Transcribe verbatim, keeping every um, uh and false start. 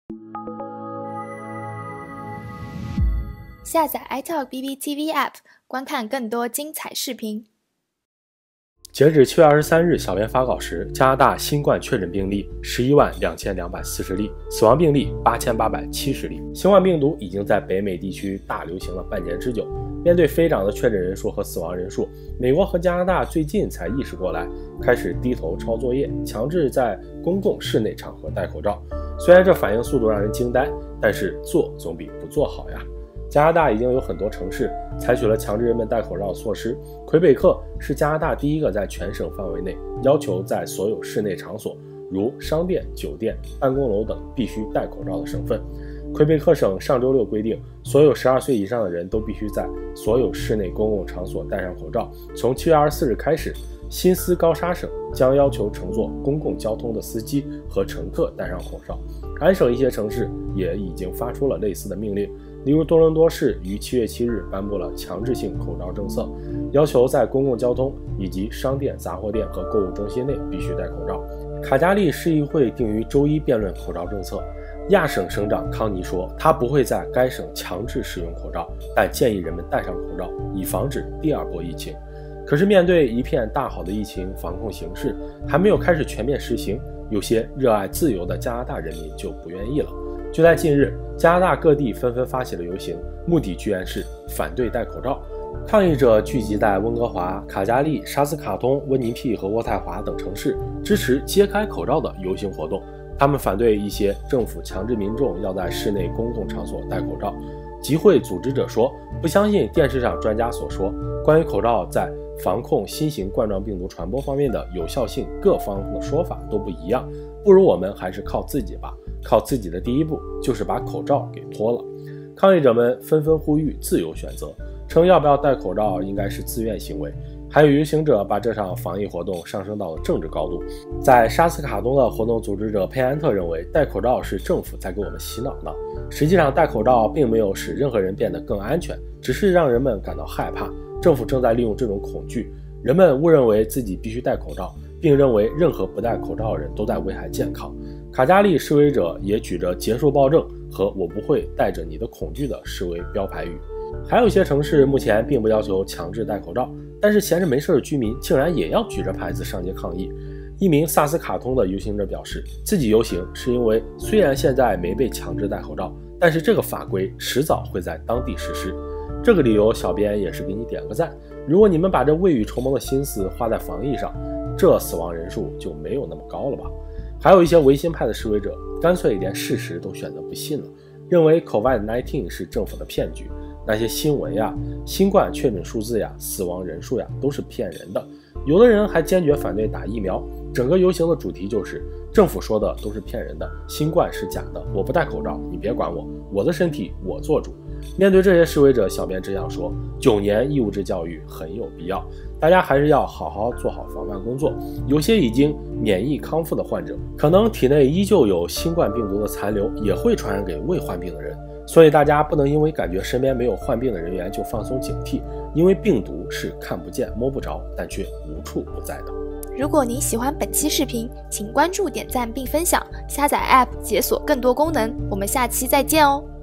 下载 iTalk B B T V App， 观看更多精彩视频。 截止七月二十三日，小编发稿时，加拿大新冠确诊病例十一万两千两百四十例，死亡病例八千八百七十例。新冠病毒已经在北美地区大流行了半年之久。面对飞涨的确诊人数和死亡人数，美国和加拿大最近才意识过来，开始低头抄作业，强制在公共室内场合戴口罩。虽然这反应速度让人惊呆，但是做总比不做好呀。加拿大已经有很多城市采取了强制人们戴口罩的措施。魁北克是加拿大第一个在全省范围内要求在所有室内场所，如商店、酒店、办公楼等必须戴口罩的省份。魁北克省上周六规定，所有十二岁以上的人都必须在所有室内公共场所戴上口罩。从七月二十四日开始，新斯高沙省将要求乘坐公共交通的司机和乘客戴上口罩。安省一些城市也已经发出了类似的命令，例如多伦多市于七月七日颁布了强制性口罩政策，要求在公共交通以及商店、杂货店和购物中心内必须戴口罩。卡加利市议会定于周一辩论口罩政策。亚省省长康尼说，他不会在该省强制使用口罩，但建议人们戴上口罩，以防止第二波疫情。可是面对一片大好的疫情防控形势还没有开始全面实行，有些热爱自由的加拿大人民就不愿意了。就在近日，加拿大各地纷纷发起了游行，目的居然是反对戴口罩。抗议者聚集在温哥华、卡加利、沙斯卡通、温尼庇和渥太华等城市，支持揭开口罩的游行活动。他们反对一些政府强制民众要在室内公共场所戴口罩。集会组织者说，不相信电视上专家所说关于口罩在防控新型冠状病毒传播方面的有效性，各方的说法都不一样，不如我们还是靠自己吧。靠自己的第一步就是把口罩给脱了。抗议者们纷纷呼吁自由选择，称要不要戴口罩应该是自愿行为。还有游行者把这场防疫活动上升到了政治高度。在沙斯卡通的活动组织者佩安特认为，戴口罩是政府在给我们洗脑呢。实际上，戴口罩并没有使任何人变得更安全，只是让人们感到害怕。政府正在利用这种恐惧，人们误认为自己必须戴口罩，并认为任何不戴口罩的人都在危害健康。卡加利示威者也举着结束暴政和我不会带着你的恐惧的示威标牌语。还有一些城市目前并不要求强制戴口罩，但是闲着没事的居民竟然也要举着牌子上街抗议。一名萨斯卡通的游行者表示，自己游行是因为虽然现在没被强制戴口罩，但是这个法规迟早会在当地实施。这个理由小编也是给你点个赞。如果你们把这未雨绸缪的心思花在防疫上，这死亡人数就没有那么高了吧。还有一些维新派的示威者干脆连事实都选择不信了，认为 COVID 十九 是政府的骗局，那些新闻呀、新冠确诊数字呀、死亡人数呀都是骗人的。有的人还坚决反对打疫苗。整个游行的主题就是政府说的都是骗人的，新冠是假的，我不戴口罩，你别管我，我的身体我做主。面对这些示威者，小编只想说，九年义务制教育很有必要，大家还是要好好做好防范工作。有些已经免疫康复的患者，可能体内依旧有新冠病毒的残留，也会传染给未患病的人。所以大家不能因为感觉身边没有患病的人员就放松警惕，因为病毒是看不见摸不着，但却无处不在的。 如果您喜欢本期视频，请关注、点赞并分享，下载 App 解锁更多功能。我们下期再见哦。